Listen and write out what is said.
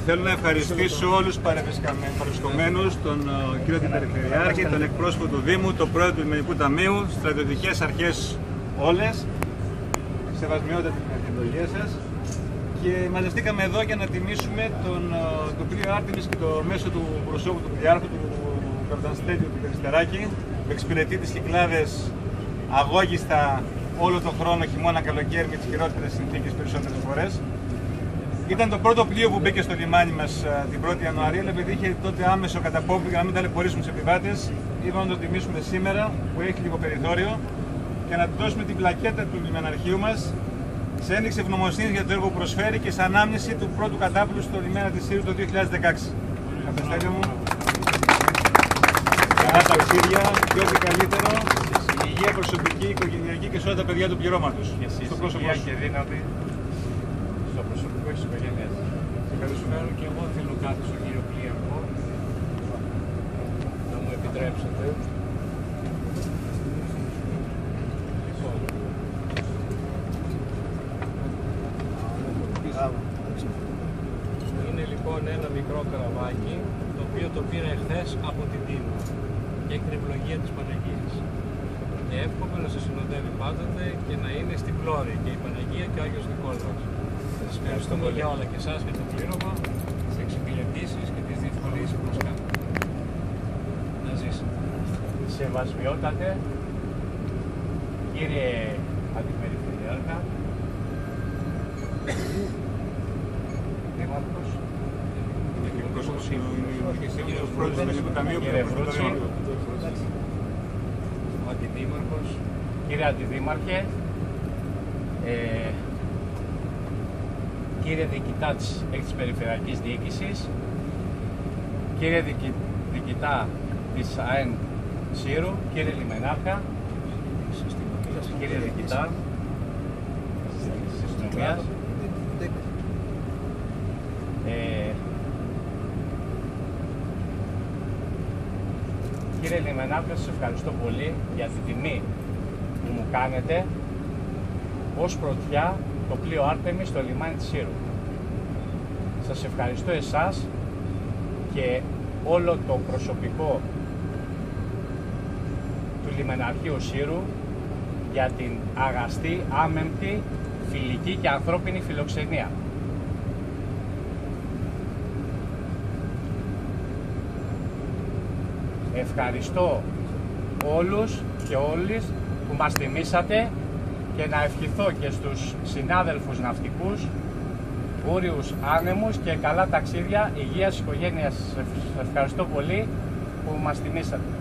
Θέλω να ευχαριστήσω όλους τους παρευρισκομένους, τον κύριο την Περιφερειάρχη, τον εκπρόσωπο του Δήμου, τον πρόεδρο του Λιμενικού Ταμείου, στρατιωτικές αρχές όλες, σεβασμιότατη με την ευλογία σας. Και μαζευτήκαμε εδώ για να τιμήσουμε το πλοίο Άρτεμις και το μέσο του προσώπου του πλοιάρχου, του καπετανστέλιου του Περιστεράκη, που εξυπηρετεί τις Κυκλάδες αγώγιστα όλο τον χρόνο, χειμώνα, καλοκαίρι, με τις χειρότερες συνθήκες περισσότερες φορές. Ήταν το πρώτο πλοίο που μπήκε στο λιμάνι μας την 1η Ιανουαρίου, αλλά επειδή είχε τότε άμεσο καταπόπτη για να μην ταλαιπωρήσουμε τους επιβάτες, είπαμε να το τιμήσουμε σήμερα που έχει λίγο περιθώριο και να του δώσουμε την πλακέτα του λιμεναρχείου μας σε ένδειξη ευγνωμοσύνης για το έργο που προσφέρει και σε ανάμνηση του πρώτου κατάπλου στο λιμένα της Σύρου το 2016. Καπετανστέλιο μου, καλά ταξίδια, και ό,τι καλύτερο, υγεία προσωπική, οικογενειακή και σε όλα τα παιδιά του πληρώματος. Στο πρόσωπό σου. Και δύναμη στο προσωπικό της οικογένειας. Ευχαριστώ και εγώ θέλω κάτι στον κύριο πλοίαρχο, να μου επιτρέψετε. Είναι λοιπόν ένα μικρό καραβάκι, το οποίο το πήρα εχθές από την Τίνο και έχει την ευλογία της Παναγίας. Και εύχομαι να σας συνοδεύει πάντοτε και να είναι στην πλώρη και η Παναγία και ο Άγιος Νικόλαος. Σας ευχαριστούμε για όλα και εσάς για το πλήρωμα, τις εξυπηρετήσεις και τις διευκολύνσεις που μας κάνετε. Να ζήσετε. Σεβασμιότατε, κύριε Αντιπεριφερειάρχα, Δήμαρχος, κύριε Βρούτσι, ο Αντιδήμαρχος, κύριε Αντιδήμαρχε, κύριε Διοικητά της Περιφερειακής Διοίκησης, κύριε Διοικητά της ΑΕΝ Σύρου, κύριε Λιμενάρχα, κύριε Διοικητά της Αστυνομίας, κύριε Λιμενάρχα, σας ευχαριστώ πολύ για την τιμή που μου κάνετε ως πρωτιά το πλοίο Άρτεμις στο λιμάνι της Σύρου. Σας ευχαριστώ εσάς και όλο το προσωπικό του Λιμεναρχείου Σύρου για την αγαστή, άμεμπτη, φιλική και ανθρώπινη φιλοξενία. Ευχαριστώ όλους και όλες που μας τιμήσατε και να ευχηθώ και στους συνάδελφους ναυτικούς ούριους άνεμους και καλά ταξίδια υγείας οικογένειας. Σας ευχαριστώ πολύ που μας τιμήσατε.